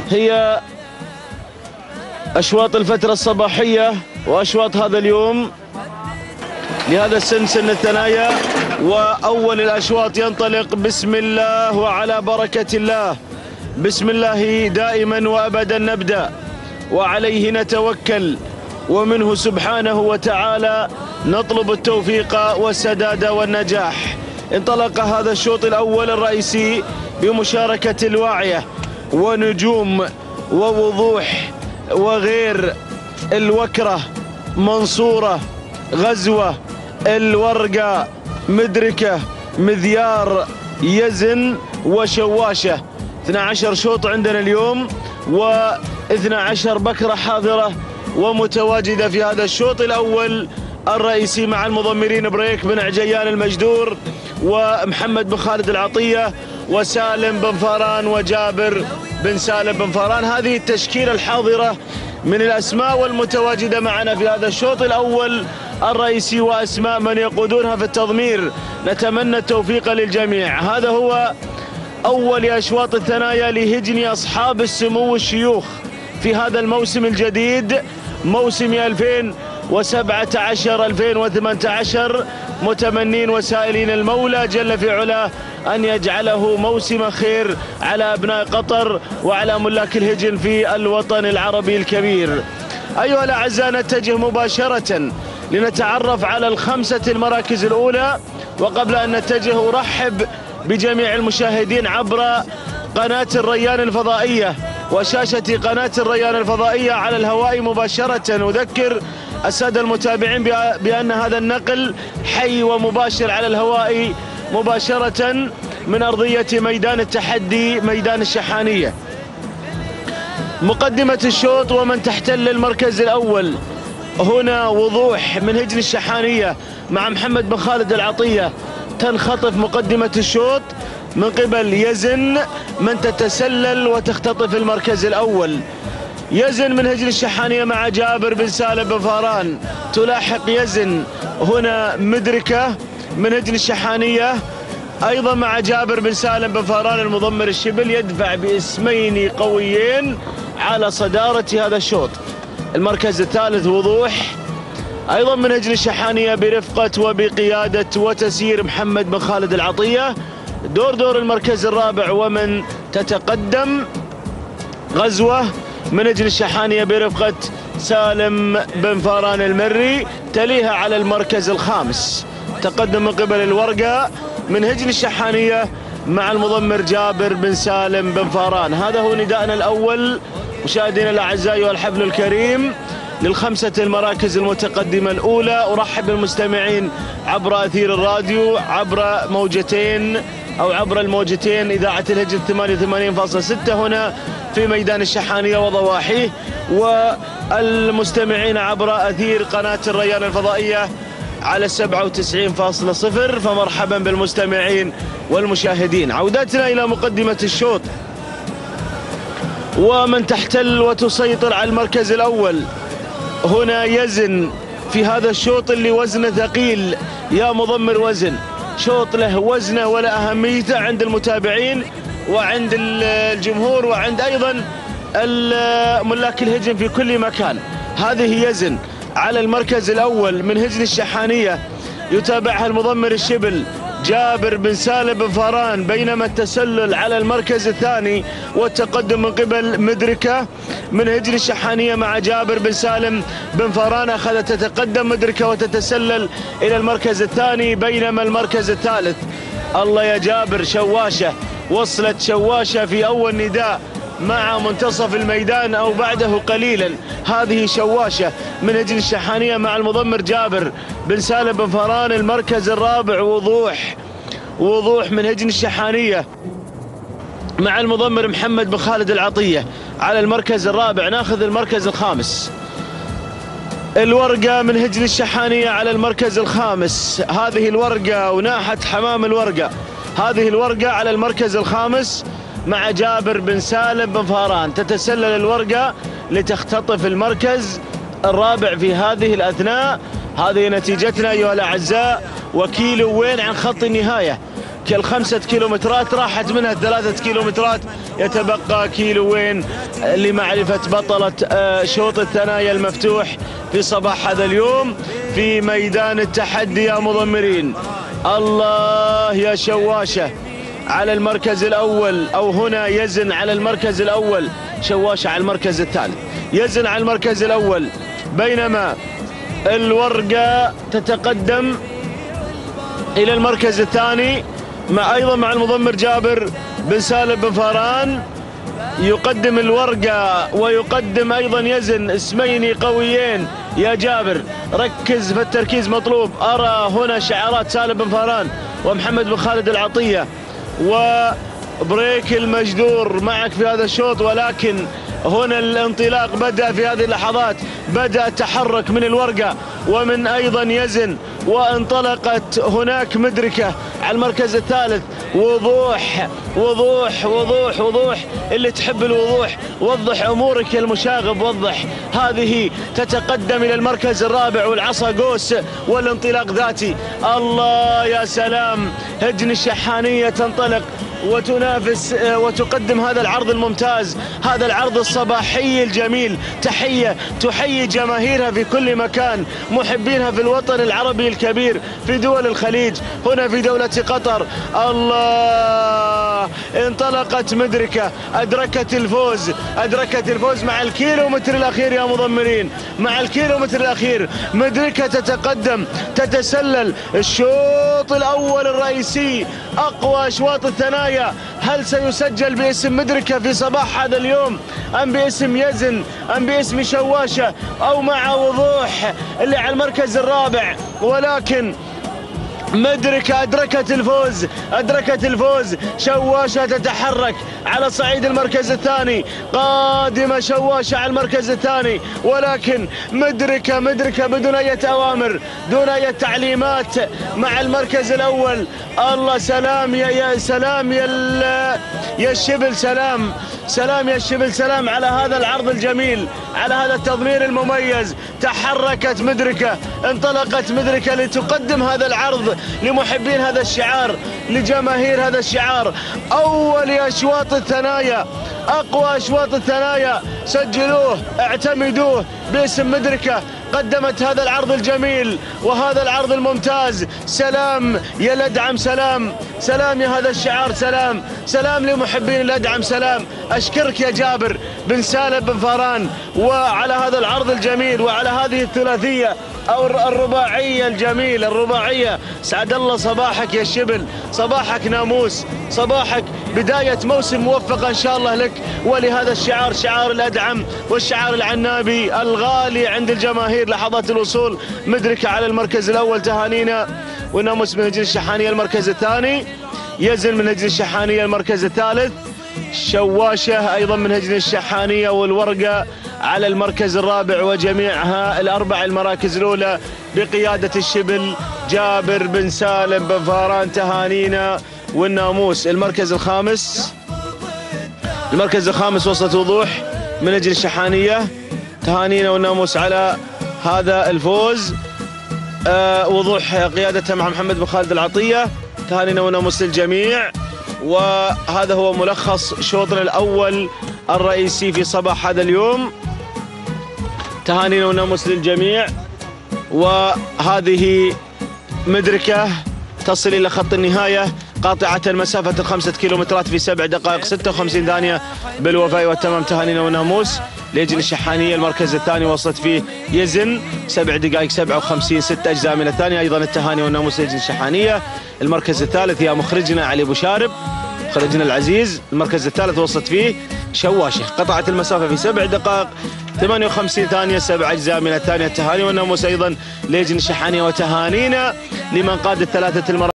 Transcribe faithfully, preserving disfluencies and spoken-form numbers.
هي أشواط الفترة الصباحية وأشواط هذا اليوم لهذا السن، سن الثنايا. وأول الأشواط ينطلق بسم الله وعلى بركة الله. بسم الله دائما وأبدا نبدأ وعليه نتوكل، ومنه سبحانه وتعالى نطلب التوفيق والسداد والنجاح. انطلق هذا الشوط الأول الرئيسي بمشاركة الواعية ونجوم ووضوح وغير الوكرة، منصورة، غزوة، الورقة، مدركة، مذيار، يزن وشواشة. اثنا عشر شوط عندنا اليوم، واثنا عشر بكرة حاضرة ومتواجدة في هذا الشوط الأول الرئيسي مع المضمرين بريك بن عجيان المجدور، ومحمد بن خالد العطية، وسالم بن فاران، وجابر بن سالم بن فاران. هذه التشكيلة الحاضرة من الأسماء والمتواجدة معنا في هذا الشوط الأول الرئيسي، وأسماء من يقودونها في التضمير. نتمنى التوفيق للجميع. هذا هو أول أشواط الثنايا لهجن أصحاب السمو الشيوخ في هذا الموسم الجديد، موسم ألفين وسبعة عشر ألفين وثمانية عشر، متمنين وسائلين المولى جل في علاه أن يجعله موسم خير على أبناء قطر وعلى ملاك الهجن في الوطن العربي الكبير. أيها الأعزاء، نتجه مباشرة لنتعرف على الخمسة المراكز الأولى. وقبل أن نتجه أرحب بجميع المشاهدين عبر قناة الريان الفضائية وشاشة قناة الريان الفضائية على الهواء مباشرة. أذكر السادة المتابعين بأن هذا النقل حي ومباشر على الهواء مباشرة من أرضية ميدان التحدي، ميدان الشحانية. مقدمة الشوط ومن تحتل المركز الأول هنا وضوح من هجن الشحانية مع محمد بن خالد العطية. تنخطف مقدمة الشوط من قبل يزن من تتسلل وتختطف المركز الأول. يزن من هجن الشحانية مع جابر بن سالم بن فاران. تلاحق يزن هنا مدركة من هجن الشحانية أيضا مع جابر بن سالم بن فاران. المضمر الشبل يدفع باسمين قويين على صدارة هذا الشوط. المركز الثالث وضوح أيضا من هجن الشحانية برفقة وبقيادة وتسيير محمد بن خالد العطية. دور دور المركز الرابع ومن تتقدم غزوة من هجن الشحانية برفقة سالم بن فاران المري. تليها على المركز الخامس تقدم من قبل الورقة من هجن الشحانية مع المضمر جابر بن سالم بن فاران. هذا هو نداءنا الأول مشاهدينا الأعزاء والحفل الكريم للخمسة المراكز المتقدمة الأولى. أرحب بالمستمعين عبر أثير الراديو، عبر موجتين أو عبر الموجتين إذاعة الهجن ثمانية وثمانين فاصلة ستة هنا في ميدان الشحانية وضواحيه، والمستمعين عبر أثير قناة الريان الفضائية على سبعة وتسعين فاصلة صفر. فمرحبا بالمستمعين والمشاهدين. عودتنا إلى مقدمة الشوط ومن تحتل وتسيطر على المركز الأول هنا يزن في هذا الشوط اللي وزنه ثقيل. يا مضمر وزن، شوط له وزنه ولا أهميته عند المتابعين وعند الجمهور وعند أيضا ملاك الهجن في كل مكان. هذه يزن على المركز الأول من هجن الشحانية، يتابعها المضمر الشبل جابر بن سالم بن فاران، بينما التسلل على المركز الثاني والتقدم من قبل مدركة من هجن الشحانية مع جابر بن سالم بن فاران. أخذت تتقدم مدركة وتتسلل إلى المركز الثاني، بينما المركز الثالث الله يا جابر شواشة. وصلت شواشة في أول نداء مع منتصف الميدان أو بعده قليلا. هذه شواشة من هجن الشحانية مع المضمر جابر بن سالم بن فاران. المركز الرابع وضوح وضوح من هجن الشحانية مع المضمر محمد بن خالد العطية على المركز الرابع. ناخذ المركز الخامس الورقة من هجن الشحانية على المركز الخامس. هذه الورقة وناحة حمام الورقة. هذه الورقة على المركز الخامس مع جابر بن سالم بن فاران. تتسلل الورقة لتختطف المركز الرابع في هذه الأثناء. هذه نتيجتنا أيها الأعزاء، وكيلو وين عن خط النهاية. الخمسة كيلومترات راحت منها ثلاثة كيلومترات، يتبقى كيلوين لمعرفة بطلة شوط الثنايا المفتوح في صباح هذا اليوم في ميدان التحدي يا مضمرين. الله يا شواشة على المركز الأول، أو هنا يزن على المركز الأول، شواشة على المركز الثالث، يزن على المركز الأول، بينما الورقة تتقدم إلى المركز الثاني مع أيضا مع المضمر جابر بن سالم بن فاران. يقدم الورقة ويقدم أيضا يزن، اسمين قويين يا جابر، ركز فالتركيز مطلوب. أرى هنا شعارات سالم بن فاران ومحمد بن خالد العطية وبريك المجدور معك في هذا الشوط، ولكن هنا الانطلاق بدأ في هذه اللحظات، بدأ التحرك من الورقة ومن أيضا يزن، وانطلقت هناك مدركة على المركز الثالث. وضوح وضوح وضوح وضوح، اللي تحب الوضوح وضح أمورك يا المشاغب، وضح. هذه تتقدم إلى المركز الرابع والعصا قوس والانطلاق ذاتي. الله يا سلام، هجن الشحانية تنطلق وتنافس وتقدم هذا العرض الممتاز، هذا العرض الصباحي الجميل. تحية تحيي جماهيرها في كل مكان، محبينها في الوطن العربي الكبير، في دول الخليج، هنا في دولة قطر. الله، انطلقت مدركة، أدركت الفوز، أدركت الفوز مع الكيلومتر الأخير يا مضمرين، مع الكيلومتر الأخير مدركة تتقدم، تتسلل الشوط الأول الرئيسي، أقوى أشواط الثنايا. هل سيسجل باسم مدركة في صباح هذا اليوم، أم باسم يزن، أم باسم شواشة، أو مع وضوح اللي على المركز الرابع؟ ولكن مدركة أدركت الفوز، أدركت الفوز. شواشة تتحرك على صعيد المركز الثاني، قادمة شواشة على المركز الثاني، ولكن مدركة مدركة بدون أي أوامر، دون أي تعليمات مع المركز الأول. الله، سلام يا يا سلام يا يا الشبل، سلام سلام يا الشبل، سلام على هذا العرض الجميل، على هذا التضمير المميز. تحركت مدركة، انطلقت مدركة لتقدم هذا العرض لمحبين هذا الشعار، لجماهير هذا الشعار. أول أشواط الثنايا، أقوى أشواط الثنايا، سجلوه اعتمدوه باسم مدركة. قدمت هذا العرض الجميل وهذا العرض الممتاز. سلام يا الأدعم، سلام سلام يا هذا الشعار، سلام سلام لمحبين الأدعم، سلام. أشكرك يا جابر بن سالم بن فاران وعلى هذا العرض الجميل وعلى هذه الثلاثية أو الرباعية الجميلة، الرباعية. سعد الله صباحك يا الشبل، صباحك ناموس، صباحك بداية موسم موفقة إن شاء الله لك ولهذا الشعار، شعار الأدعم والشعار العنابي الغالي عند الجماهير. لحظات الوصول، مدركة على المركز الأول، تهانينا. وناموس من هجن الشحانية المركز الثاني، يزن من هجن الشحانية المركز الثالث، شواشة أيضا من هجن الشحانية والورقة على المركز الرابع، وجميعها الأربع المراكز الأولى بقيادة الشبل جابر بن سالم بن فاران. تهانينا. والناموس المركز الخامس، المركز الخامس وسط وضوح من أجل الشحانية. تهانينا والناموس على هذا الفوز. آه وضوح قيادتها مع محمد بن خالد العطية. تهانينا والناموس للجميع. وهذا هو ملخص شوطنا الأول الرئيسي في صباح هذا اليوم. تهانينا والناموس للجميع. وهذه مدركة تصل إلى خط النهاية قاطعة مسافة الخمسة كيلومترات في سبع دقائق ستة وخمسين ثانية بالوفاء والتمام. تهانينا وناموس ليجن الشحانية. المركز الثاني وصلت فيه يزن سبع دقائق سبعة وخمسين، ست أجزاء من الثانية. أيضا التهاني والناموس ليجن الشحانية. المركز الثالث يا مخرجنا علي أبو شارب، مخرجنا العزيز. المركز الثالث وصلت فيه شواشة، قطعت المسافة في سبع دقائق ثمانية وخمسين ثانية، سبع أجزاء من الثانية. التهاني والناموس أيضا ليجن الشحانية. وتهانينا لمن قاد الثلاثة المراكز.